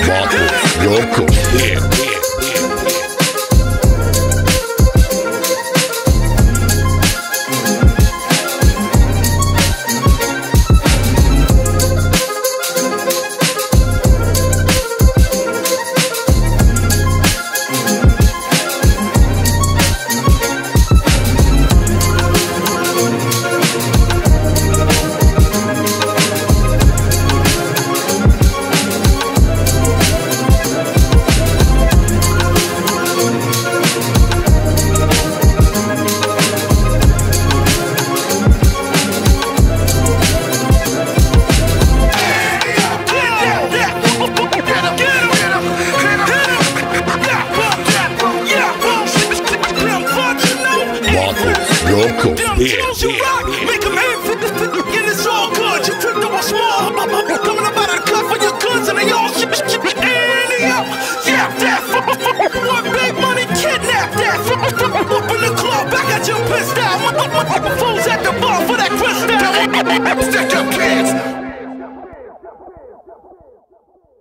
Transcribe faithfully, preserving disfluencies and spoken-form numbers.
Loco, yeah, yeah. Loco, yeah, yeah. Make them aim for the and it's all good. You tripped over small. Coming up out of the cut for your goods and they all shit, shit, any up. Yeah, that one big money kidnap that. Up in the club, back at your pissed out. Fools at the bar for that crystal. Stick your kids.